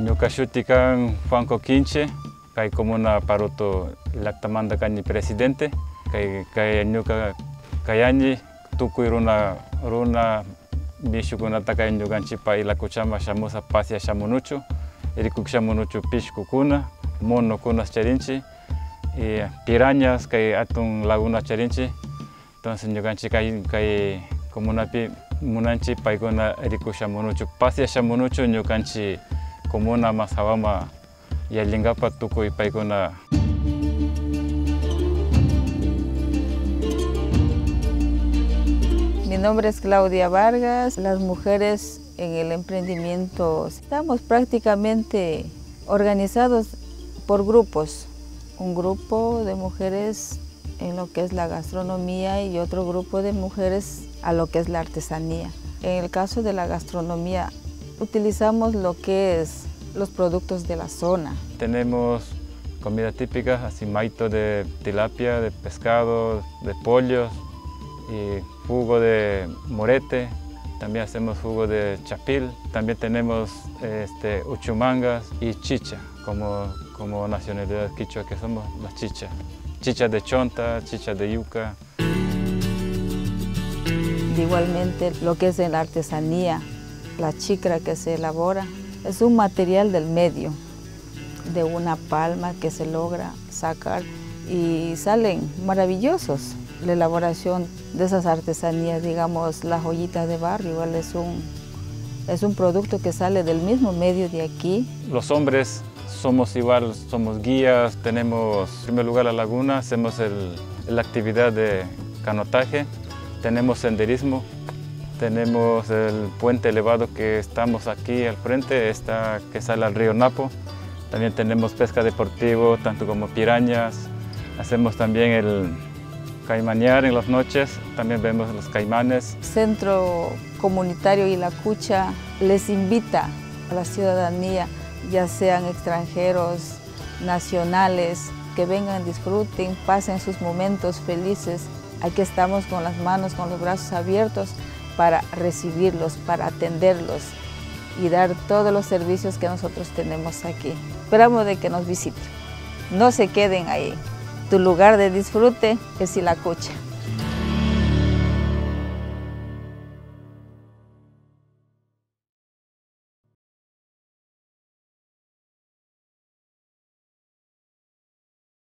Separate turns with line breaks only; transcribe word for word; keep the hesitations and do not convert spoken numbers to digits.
Ñuka shuti kan Juan Coquinche, kay comuna Paruto llaqtamanta kani presidente, kay kay ñuka kayani tukuy runa runa mishukunata kay ñukanchikpa ilakuchama shamusa pasya shamunuchu, irikuk shamunuchu pishkukuna, monokunas charinchi, y pirañas kay atun laguna charinchi. Entonces ñukanchik kay kay comunapi munanchik paykuna irikuk shamunuchu pasya shamunuchu ñukanchik comuna Mazawama yallinkapa tukuy paykuna.
Mi nombre es Claudia Vargas. Las mujeres en el emprendimiento estamos prácticamente organizados por grupos. Un grupo de mujeres en lo que es la gastronomía y otro grupo de mujeres a lo que es la artesanía. En el caso de la gastronomía, utilizamos lo que es los productos de la zona.
Tenemos comida típica, así maito de tilapia, de pescado, de pollos, y jugo de morete. También hacemos jugo de chapil. También tenemos este, uchumangas y chicha, como, como nacionalidad quichua que somos las chicha. Chicha de chonta, chicha de yuca.
Igualmente lo que es en la artesanía, la chicra que se elabora, es un material del medio, de una palma que se logra sacar y salen maravillosos. La elaboración de esas artesanías, digamos, la joyita de barro, igual es un, es un producto que sale del mismo medio de aquí.
Los hombres somos igual, somos guías, tenemos en primer lugar la laguna, hacemos el, la actividad de canotaje, tenemos senderismo, tenemos el puente elevado que estamos aquí al frente, está, que sale al río Napo. También tenemos pesca deportiva, tanto como pirañas. Hacemos también el caimanear en las noches, también vemos los caimanes.
Centro Comunitario Ilacucha les invita a la ciudadanía, ya sean extranjeros, nacionales, que vengan, disfruten, pasen sus momentos felices. Aquí estamos con las manos, con los brazos abiertos para recibirlos, para atenderlos y dar todos los servicios que nosotros tenemos aquí. Esperamos de que nos visiten, no se queden ahí. Tu lugar de disfrute es Ilacucha.